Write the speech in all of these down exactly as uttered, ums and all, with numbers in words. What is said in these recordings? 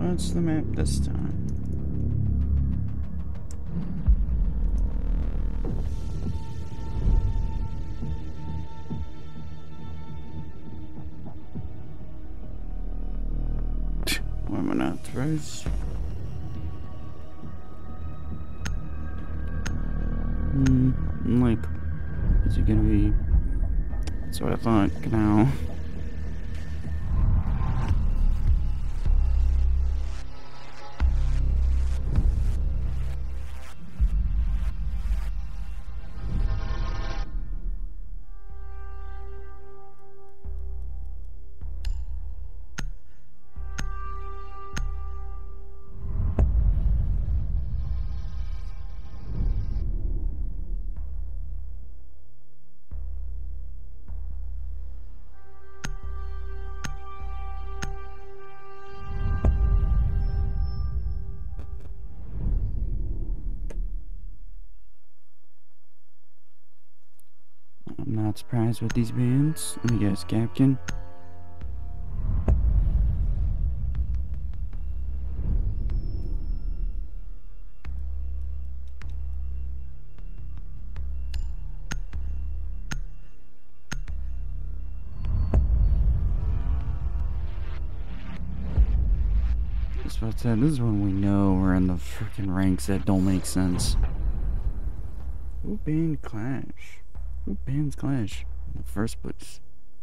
What's the map this time? Why am I not throws? Hmm, like, is it gonna be? That's what I thought. Now. I'm not surprised with these bands. Let me guess, Capkin. That's what I said. This is when we know we're in the freaking ranks that don't make sense. Who banned Clash? Who bans Clash in the first place?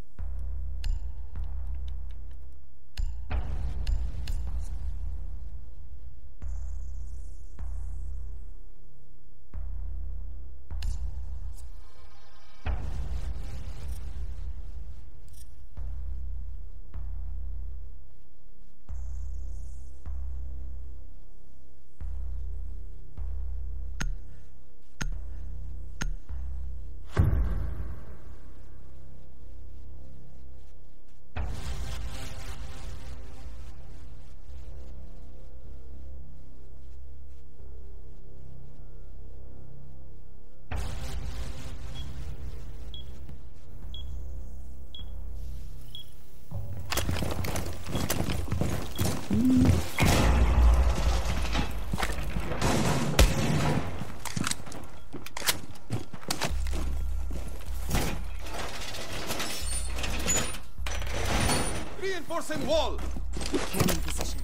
Reinforcing wall! Cannon position.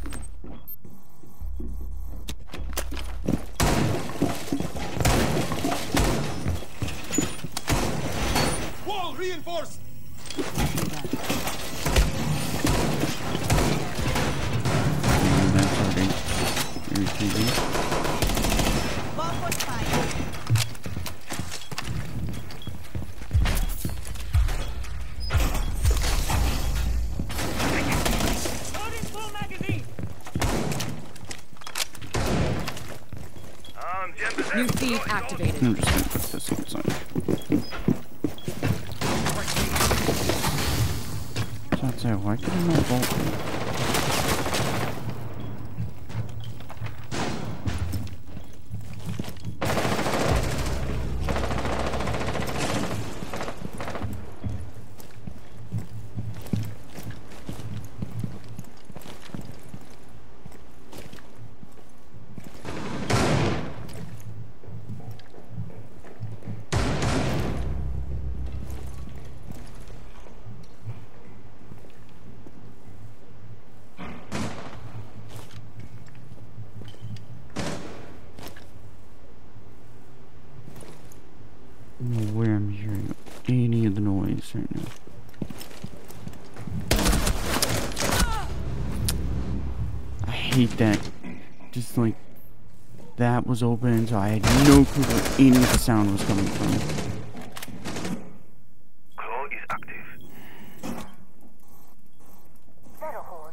Wall reinforced! That's already irritating. Wall fortified. New feed activated. I'm just gonna put this on the side. So I'd say, why can I not bolt? I don't know where I'm hearing any of the noise right now. I hate that. Just like that was open, so I had no clue where any of the sound was coming from. Claw is active. Zero hold.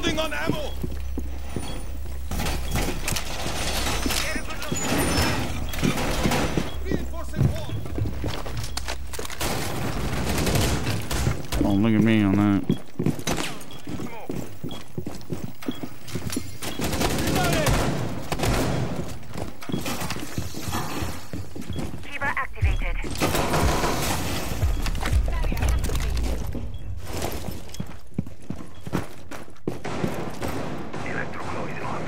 Loading on ammo. Reinforcing wall. Oh, look at me on that. Shiva activated. Electroglow is on.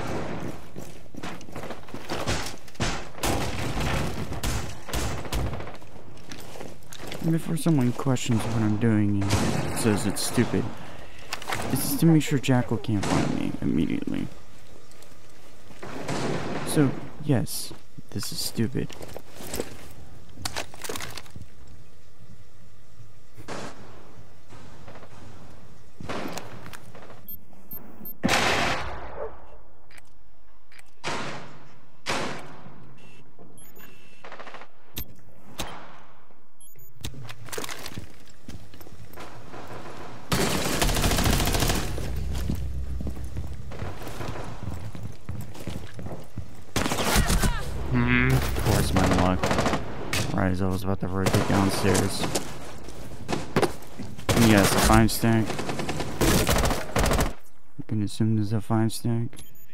Before someone questions what I'm doing and says it's stupid, it's to make sure Jackal can't find me immediately. So, yes, this is stupid. Hmm, of course my luck. Right as I was about to rotate downstairs. And yes, a five stack. You can assume there's a five stack.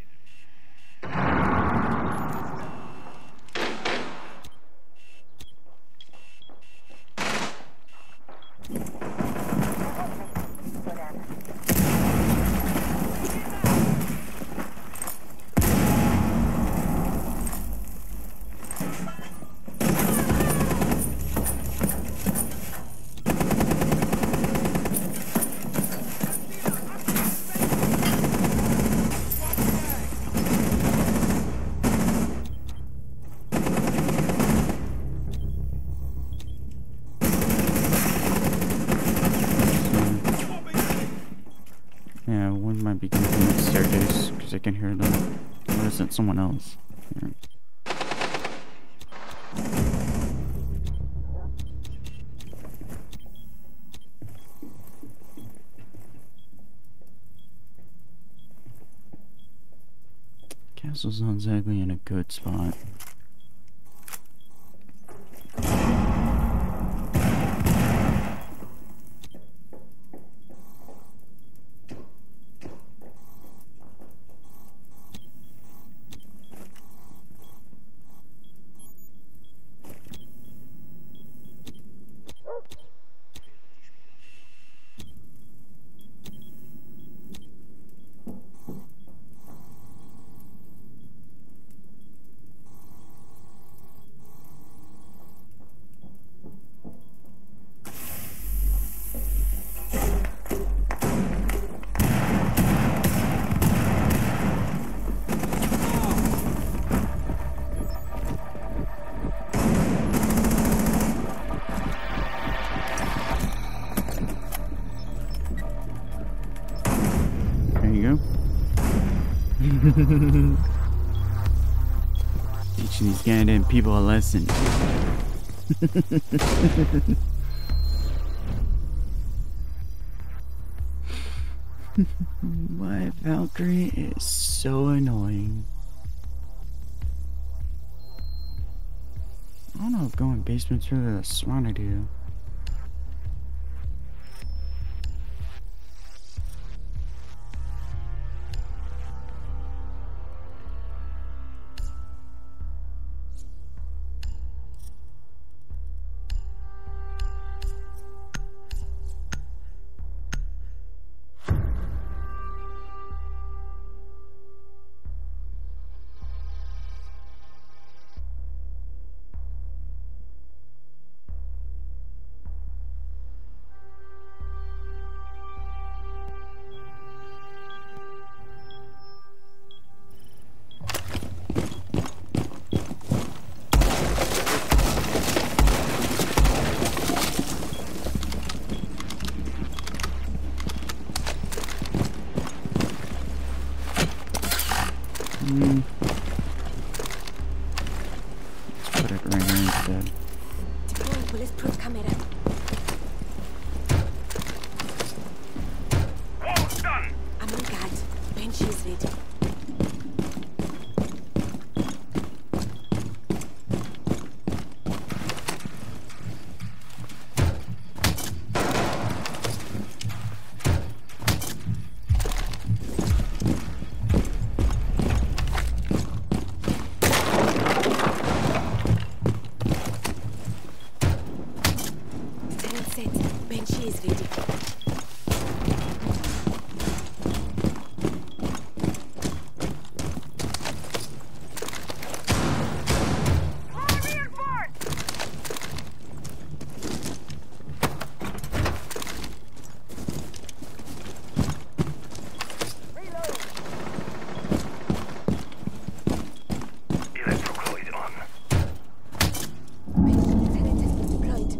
Yeah, one might be coming from the staircase because I can hear them. Or is it someone else? Here. Castle's not exactly in a good spot. Teaching these goddamn people a lesson. Why Valkyrie is so annoying. I don't know if going basement's really a smart idea. Banshee is ready. Wall reinforced! Reload! Electro is on. Turret has been deployed.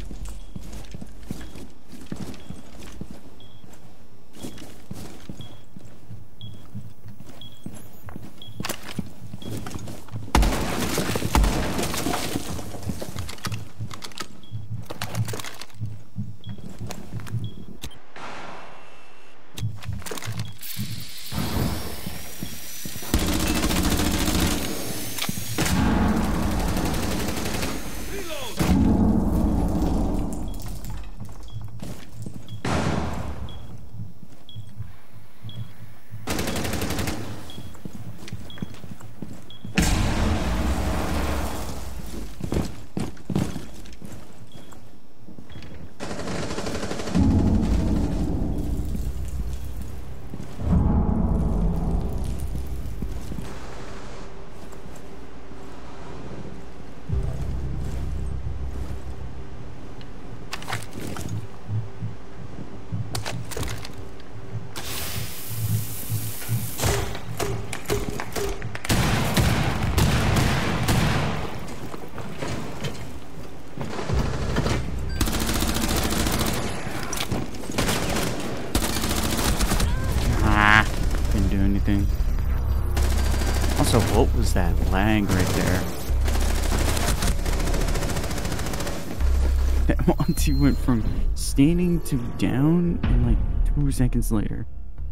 Anything. Also, what was that lag right there? That Monty went from standing to down in like two seconds later.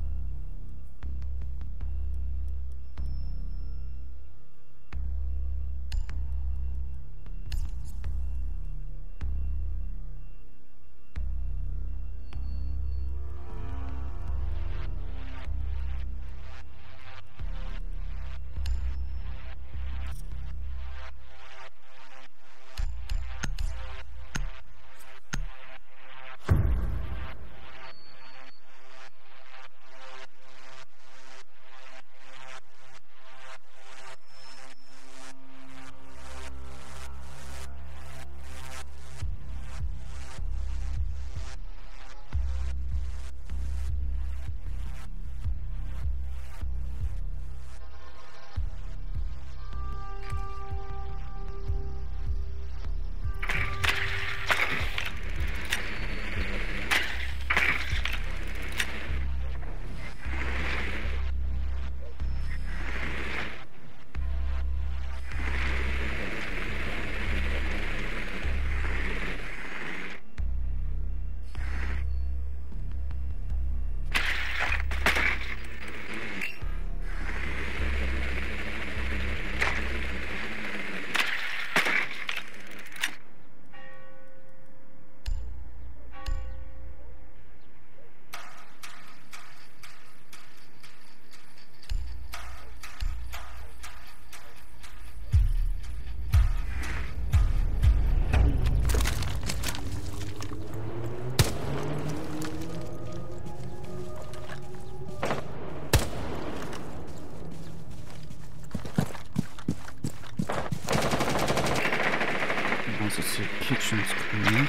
Also see kitchen's clean.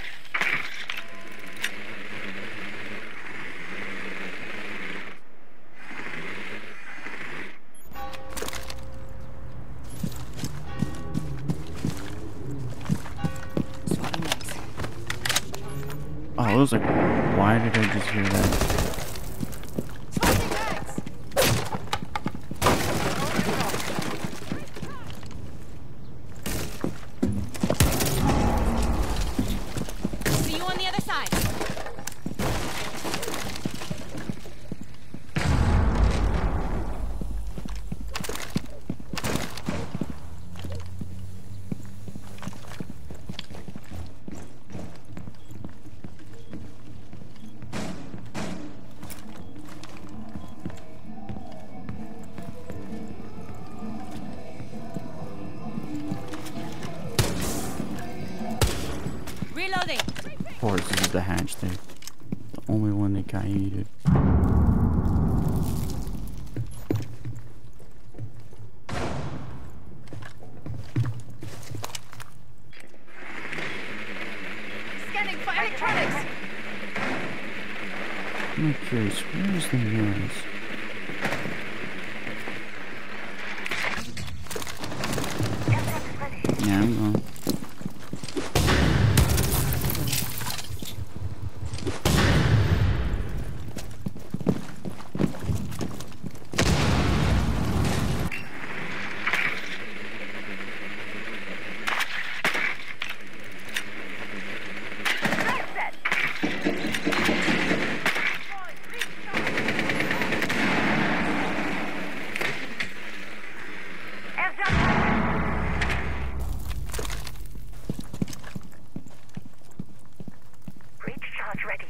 Oh, I was like, why did I just hear that? See you on the other side. Reloading. course, this is the hatch there. The only one that got heated. Scanning for electronics. I'm curious, where's the mirrors? Yeah, I'm going. Recharge ready.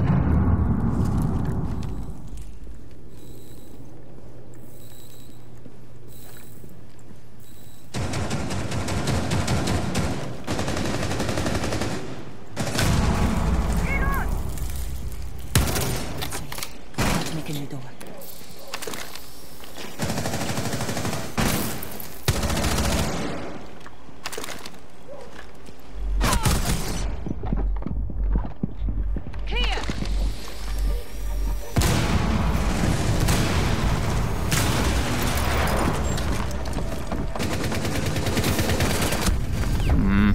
Make a new door. Clear! Hmm.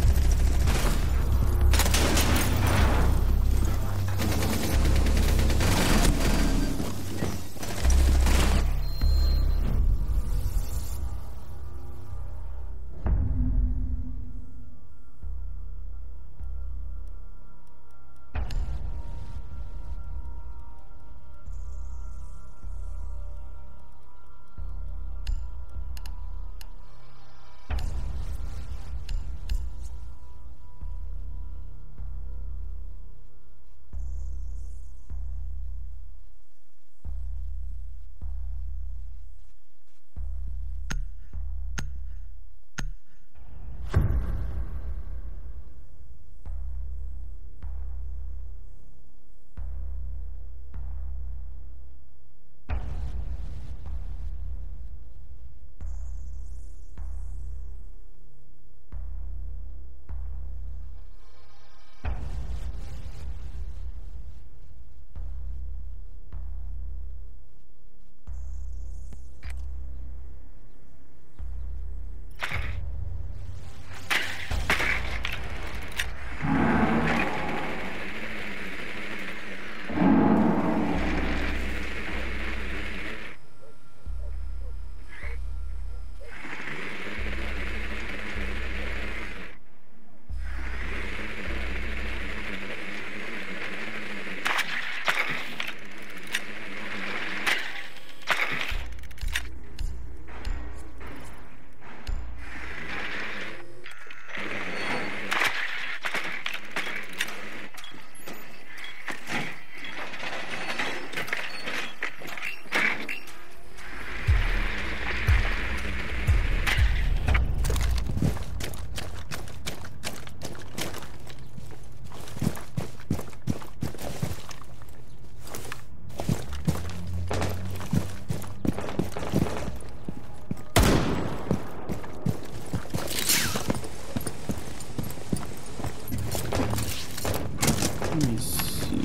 Let me see.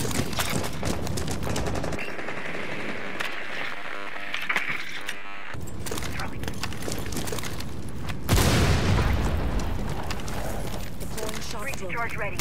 Deploying shock drone. Recharge ready.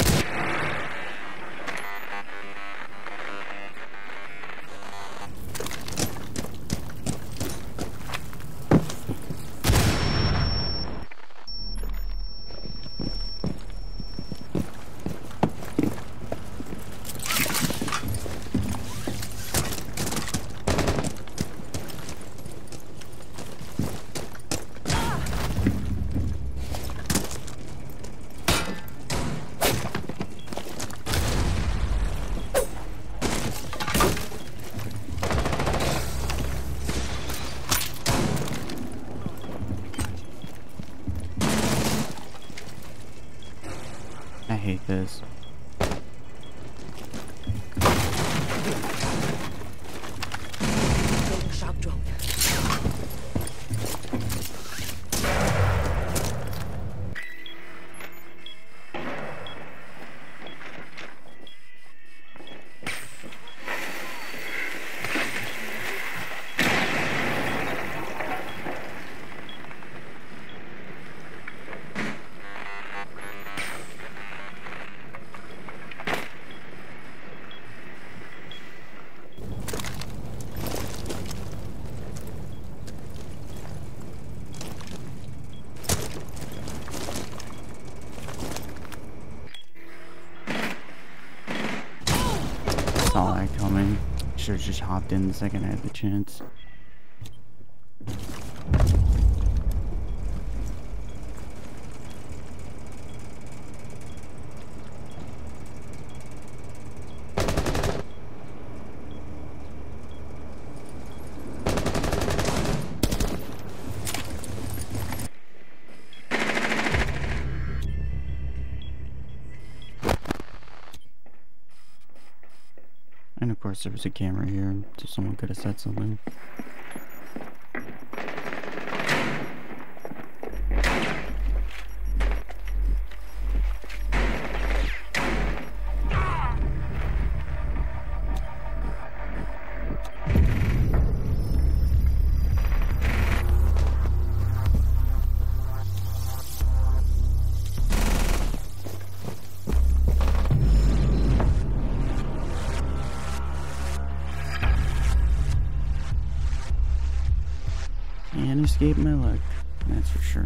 saw that coming. Should have just hopped in the second I had the chance. And of course there was a camera here, so someone could have said something. And escape my luck, that's for sure.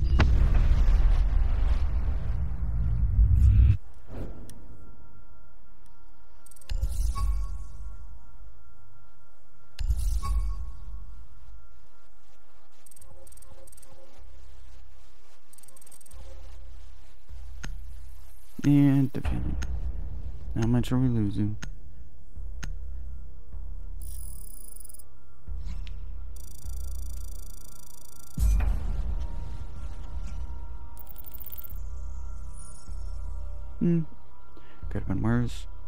And defeated. How much are we losing? Hmm. Could have been worse.